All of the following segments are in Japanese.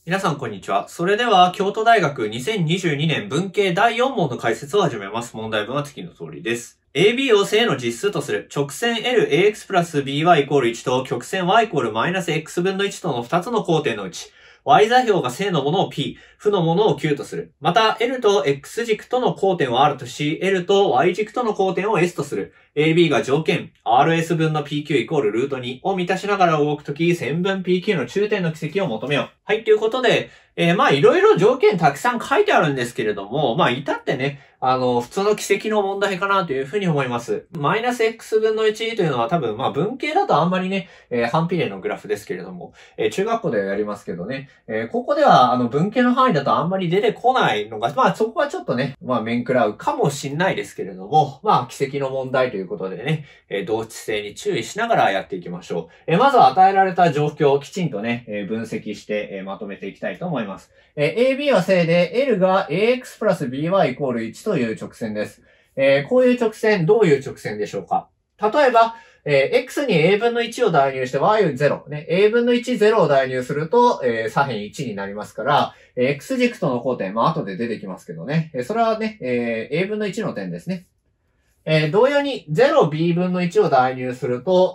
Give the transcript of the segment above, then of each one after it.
皆さんこんにちは。それでは、京都大学2022年文系第4問の解説を始めます。問題文は次の通りです。AB を正の実数とする直線 LAX プラス BY イコール1と曲線 Y イコールマイナス X 分の1との2つの交点のうち、Y 座標が正のものを P、負のものを Q とする。また、L と X 軸との交点を R とし、L と Y 軸との交点を S とする。AB が条件、RS 分の PQ イコールルート2を満たしながら動くとき、線分 PQ の中点の軌跡を求めよう。はい、ということで、いろいろ条件たくさん書いてあるんですけれども、至ってね、普通の軌跡の問題かなというふうに思います。マイナス X 分の1というのは多分、文系だとあんまりね、反比例のグラフですけれども、中学校ではやりますけどね、ここでは、文系の範囲だとあんまり出てこないのが、そこはちょっとね、面食らうかもしんないですけれども、軌跡の問題ということでね、同値性に注意しながらやっていきましょう。まずは与えられた状況をきちんとね、分析して、まとめていきたいと思います。AB は正で、L が AX プラス BY イコール1という直線です。こういう直線、どういう直線でしょうか？例えば、X に A 分の1を代入して Y 0、ね、A 分の1、0を代入すると、左辺1になりますから、X 軸との交点、後で出てきますけどね。それはね、A 分の1の点ですね。同様に 0B 分の1を代入すると、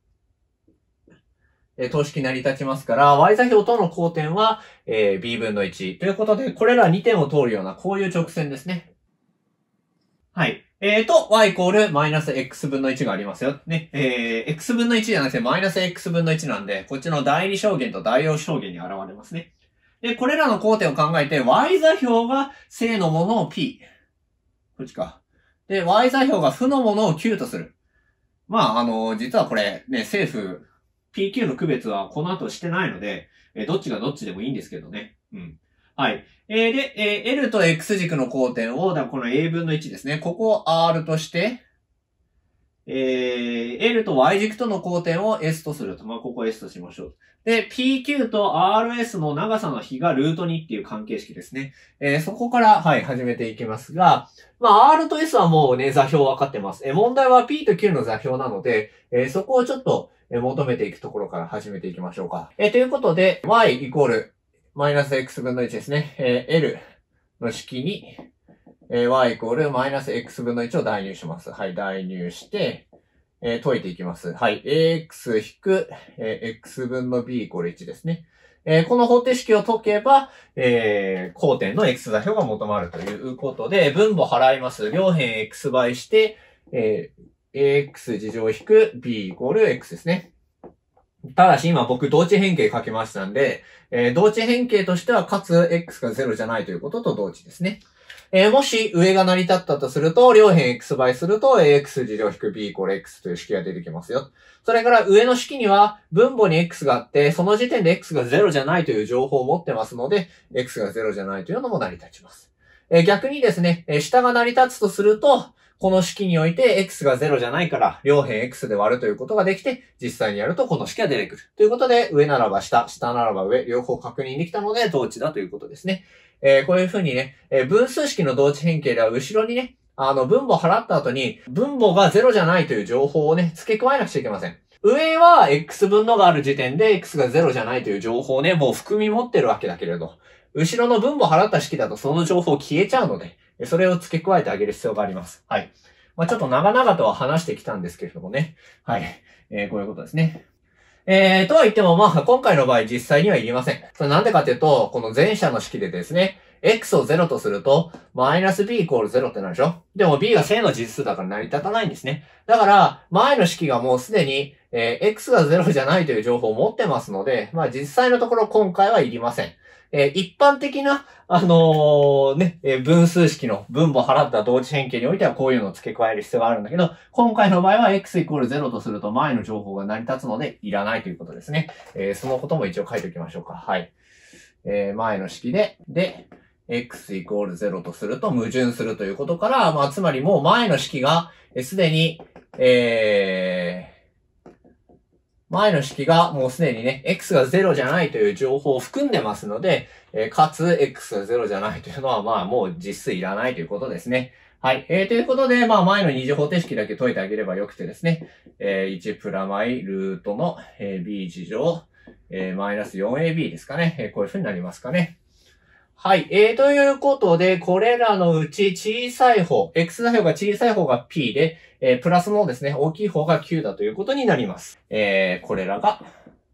等式成り立ちますから、Y 座標との交点は、B 分の1。ということで、これら2点を通るような、こういう直線ですね。はい。y イコールマイナス x 分の1がありますよ。ね。x 分の1じゃなくてマイナス x 分の1なんで、こっちの第二象限と第四象限に現れますね。で、これらの交点を考えて、y 座標が正のものを p。こっちか。で、y 座標が負のものを q とする。実はこれ、ね、政府、PQ の区別はこの後してないので、どっちがどっちでもいいんですけどね。うん。はい。L と X 軸の交点を、この A 分の1ですね。ここを R として、L と Y 軸との交点を S とすると。ここ S としましょう。で、PQ と RS の長さの比がルート2っていう関係式ですね。そこから、始めていきますが、R と S はもうね、座標分かってます。問題は P と Q の座標なので、そこをちょっと、求めていくところから始めていきましょうか。ということで、y イコール、マイナス x 分の1ですね。L の式に、y イコールマイナス x 分の1を代入します。はい、代入して、解いていきます。はい、ax 引く、x 分の b イコール1ですね。この方程式を解けば、交点の x 座標が求まるということで、分母払います。両辺 x 倍して、ax 事乗引く b イコール x ですね。ただし今僕同値変形書きましたんで、同値変形としてはかつ x が0じゃないということと同値ですね。もし上が成り立ったとすると、両辺 x 倍すると ax 事乗引く b イコール x という式が出てきますよ。それから上の式には分母に x があって、その時点で x が0じゃないという情報を持ってますので、x が0じゃないというのも成り立ちます。逆にですね、下が成り立つとすると、この式において x が0じゃないから、両辺 x で割るということができて、実際にやるとこの式が出てくる。ということで、上ならば下、下ならば上、両方確認できたので同値だということですね。こういうふうにね、分数式の同値変形では後ろにね、分母払った後に、分母が0じゃないという情報をね、付け加えなくちゃいけません。上は x 分のがある時点で x が0じゃないという情報をね、もう含み持ってるわけだけれど、後ろの分母払った式だとその情報消えちゃうので、それを付け加えてあげる必要があります。はい。ちょっと長々とは話してきたんですけれどもね。はい。こういうことですね。とは言っても今回の場合実際にはいりません。それなんでかっていうと、この前者の式でですね、x を0とすると、マイナス b イコール0ってなるでしょ？でも b が正の実数だから成り立たないんですね。だから、前の式がもうすでに、x が0じゃないという情報を持ってますので、実際のところ今回はいりません。一般的な、分数式の分母払った同値変形においてはこういうのを付け加える必要があるんだけど、今回の場合は x イコール0とすると前の情報が成り立つのでいらないということですね。そのことも一応書いておきましょうか。はい。前の式で、x イコール0とすると矛盾するということから、つまりもう前の式がすでに、前の式がもうすでにね、x が0じゃないという情報を含んでますので、かつ x が0じゃないというのはもう実数いらないということですね。はい。ということで、前の二次方程式だけ解いてあげればよくてですね、1プラマイルートの b 事乗マイナス 4ab ですかね。こういう風になりますかね。はい。ということで、これらのうち小さい方、x 座標が小さい方が p で、プラスのですね、大きい方が q だということになります。これらが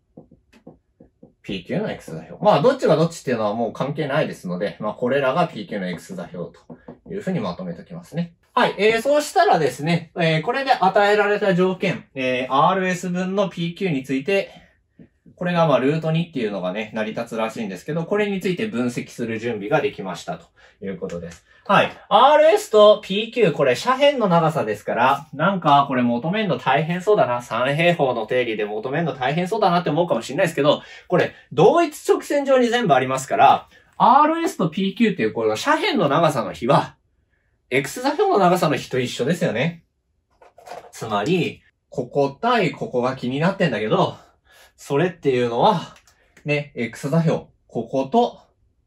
PQ の X 座標。まあ、どっちがどっちっていうのはもう関係ないですので、まあ、これらが PQ の X 座標というふうにまとめておきますね。はい。そうしたらですね、これで与えられた条件、RS 分の PQ について、これがまあ、ルート2っていうのがね、成り立つらしいんですけど、これについて分析する準備ができましたということです。はい。RS と PQ、これ斜辺の長さですから、なんかこれ求めるの大変そうだな。三平方の定理で求めるの大変そうだなって思うかもしれないですけど、これ同一直線上に全部ありますから、RS と PQ っていうこの斜辺の長さの比は、X 座標の長さの比と一緒ですよね。つまり、ここ対ここが気になってんだけど、それっていうのは、ね、X 座標、ここと、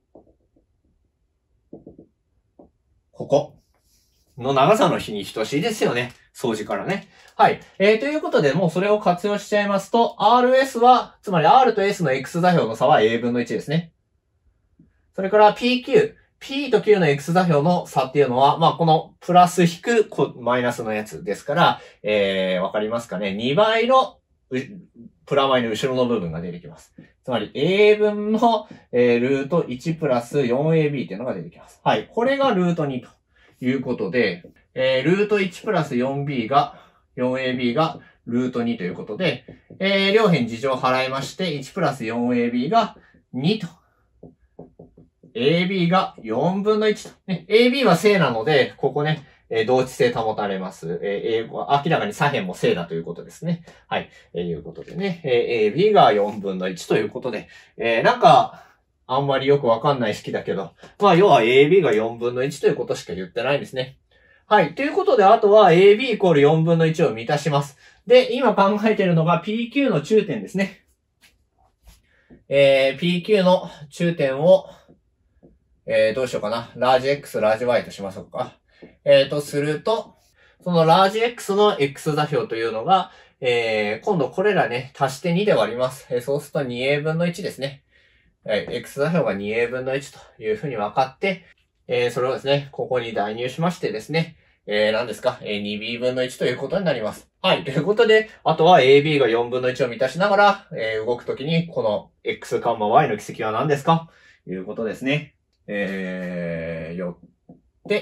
ここの長さの比に等しいですよね。相似からね。はい。ということで、もうそれを活用しちゃいますと、RS は、つまり R と S の X 座標の差は A 分の1ですね。それから PQ、P と Q の X 座標の差っていうのは、まあ、このプラス引くマイナスのやつですから、わかりますかね。2倍のプラマイの後ろの部分が出てきます。つまり A 分の、ルート1プラス 4AB っていうのが出てきます。はい。これがルート2ということで、ルート1プラス 4AB がルート2ということで、両辺事乗払いまして、1プラス 4AB が2と。AB が4分の1と。ね、AB は正なので、ここね、同値性保たれます。明らかに左辺も正だということですね。はい。いうことでね、AB が4分の1ということで、なんか、あんまりよくわかんない式だけど、まあ、要は AB が4分の1ということしか言ってないんですね。はい。ということで、あとは AB イコール4分の1を満たします。で、今考えているのが PQ の中点ですね。PQ の中点を、どうしようかな。ラージ X、ラージ Y としましょうか。すると、そのラージ X の X 座標というのが、今度これらね、足して2で割ります。そうすると 2A 分の1ですね。はい。X 座標が 2A 分の1というふうに分かって、それをですね、ここに代入しましてですね、何ですか、2B 分の1ということになります。はい。ということで、あとは AB が4分の1を満たしながら、動くときに、この X、Y の軌跡は何ですかということですね。よって、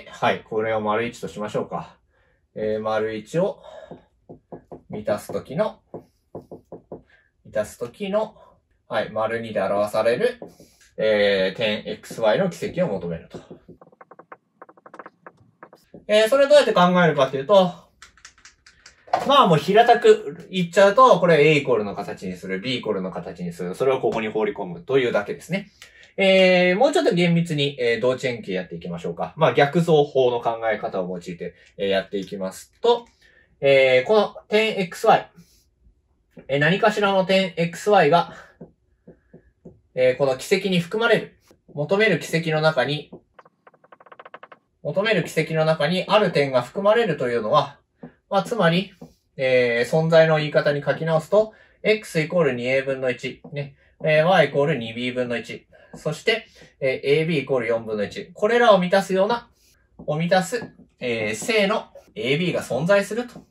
はい。これを丸1としましょうか。丸1を満たすときの、はい。丸2で表される、点 XY の軌跡を求めると。それどうやって考えるかというと、まあもう平たく言っちゃうと、これ A イコールの形にする、B イコールの形にする、それをここに放り込むというだけですね。もうちょっと厳密に、同値円形やっていきましょうか。まあ逆増法の考え方を用いて、やっていきますと、この点 XY、何かしらの点 XY が、この軌跡に含まれる。求める軌跡の中にある点が含まれるというのは、まあ、つまり、存在の言い方に書き直すと、x イコール 2a 分の1、ね、y イコール 2b 分の1、そして、ab イコール4分の1。これらを満たす、正の ab が存在すると。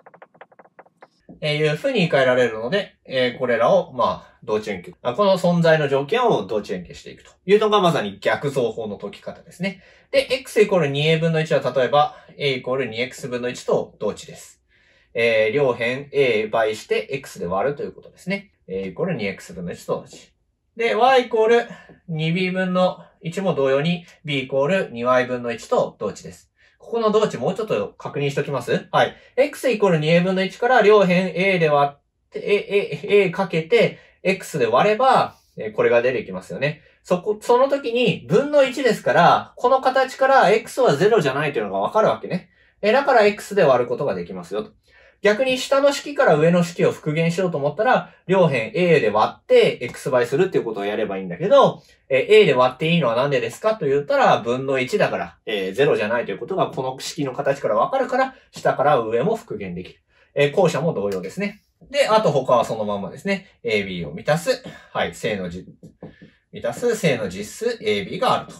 いうふうに言い換えられるので、これらを、まあ、同値円形。この存在の条件を同値円形していくというのがまさに逆増法の解き方ですね。で、x イコール 2a 分の1は例えば、a イコール 2x 分の1と同値です。両辺 a 倍して x で割るということですね。a イコール 2x 分の1と同値。で、y イコール 2b 分の1も同様に b イコール 2y 分の1と同値です。ここの同値もうちょっと確認しておきます。はい。x イコール 2a 分の1から両辺 a で割って、a かけて x で割れば、これが出てきますよね。その時に分の1ですから、この形から x は0じゃないというのがわかるわけね。だから x で割ることができますよと。逆に下の式から上の式を復元しようと思ったら、両辺 a で割って x 倍するっていうことをやればいいんだけど、a で割っていいのはなんでですかと言ったら、分の1だから、0じゃないということがこの式の形からわかるから、下から上も復元できる。後者も同様ですね。 で、あと他はそのままですね。AB を満たす、はい、満たす正の実数 AB があると。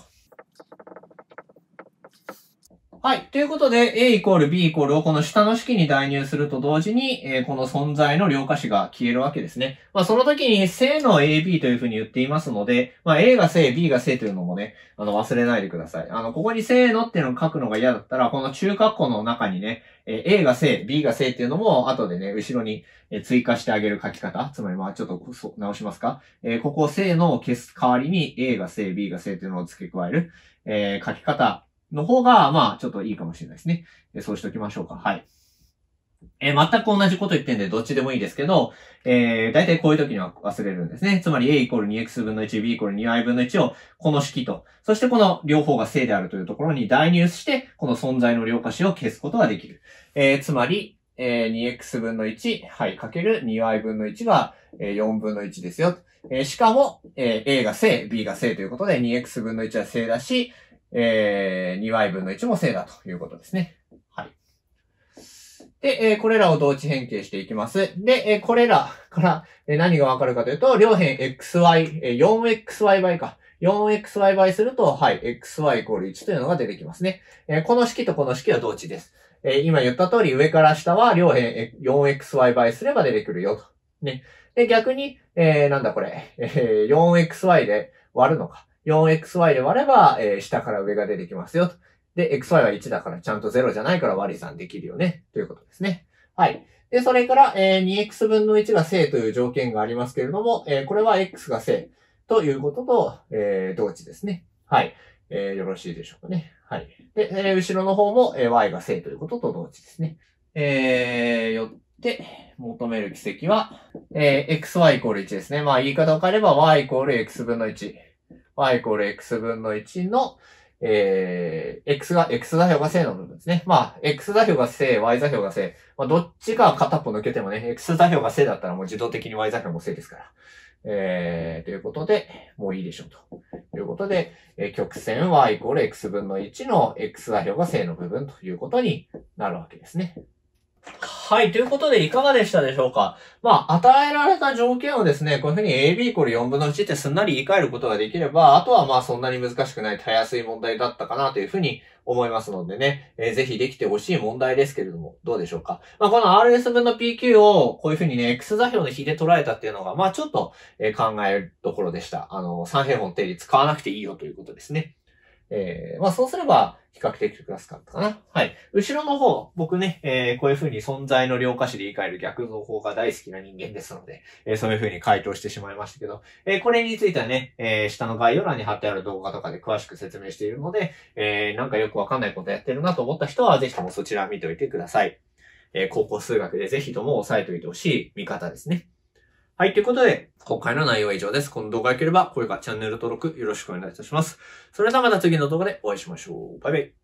はい。ということで、A イコール B イコールをこの下の式に代入すると同時に、この存在の両可視が消えるわけですね。まあ、その時に正の AB というふうに言っていますので、まあ、A が正、B が正というのもね、忘れないでください。ここに正のっていうのを書くのが嫌だったら、この中括弧の中にね、A が正、B が正っていうのも、後でね、後ろに追加してあげる書き方。つまり、まあ、ちょっと直しますか。ここ正のを消す代わりに A が正、B が正っていうのを付け加える、書き方。の方が、まあ、ちょっといいかもしれないですね。そうしておきましょうか。はい。全く同じこと言ってんで、どっちでもいいですけど、大体こういう時には忘れるんですね。つまり A イコール 2x 分の1、B イコール 2y 分の1を、この式と、そしてこの両方が正であるというところに代入して、この存在の両可視を消すことができる。つまり、2x 分の1、はい、かける 2y 分の1が、4分の1ですよ。しかも、A が正、B が正ということで、2x 分の1は正だし、2y 分の1も正だということですね。はい。で、これらを同値変形していきます。で、これらから、何がわかるかというと、両辺 xy、4xy 倍か。4xy 倍すると、はい、xy イコール1というのが出てきますね。この式とこの式は同値です。今言った通り、上から下は両辺 4xy 倍すれば出てくるよと。ね。で、逆に、なんだこれ、4xy で割るのか。4xy で割れば、下から上が出てきますよと。で、xy は1だからちゃんと0じゃないから割り算できるよね。ということですね。はい。で、それから、2x 分の1が正という条件がありますけれども、これは x が正ということと、同値ですね。はい。よろしいでしょうかね。はい。で、後ろの方も、y が正ということと同値ですね。よって、求める軌跡は、xy イコール1ですね。まあ言い方を変えれば y イコール x 分の1。y イコール x 分の1の、x 座標が正の部分ですね。まあ、x 座標が正、y 座標が正。まあ、どっちか片っぽ抜けてもね、x 座標が正だったらもう自動的に y 座標も正ですから。ということで、もういいでしょうということで、曲線 y イコール x 分の1の x 座標が正の部分ということになるわけですね。はい。ということで、いかがでしたでしょうか。まあ、与えられた条件をですね、こういうふうに AB イコール4分の1ってすんなり言い換えることができれば、あとはまあ、そんなに難しくない、たやすい問題だったかなというふうに思いますのでね、ぜひできてほしい問題ですけれども、どうでしょうか。まあ、この RS 分の PQ をこういうふうにね、X 座標の比で捉えたっていうのが、まあ、ちょっと、考えるところでした。三平方定理使わなくていいよということですね。まあそうすれば比較的クラスかったかな。はい。後ろの方、僕ね、こういう風に存在の両可視で言い換える逆の方が大好きな人間ですので、そういう風に回答してしまいましたけど、これについてはね、下の概要欄に貼ってある動画とかで詳しく説明しているので、なんかよくわかんないことやってるなと思った人は、ぜひともそちら見ておいてください。高校数学でぜひとも押さえておいてほしい見方ですね。はい。ということで、今回の内容は以上です。この動画が良ければ、高評価、チャンネル登録よろしくお願いいたします。それではまた次の動画でお会いしましょう。バイバイ。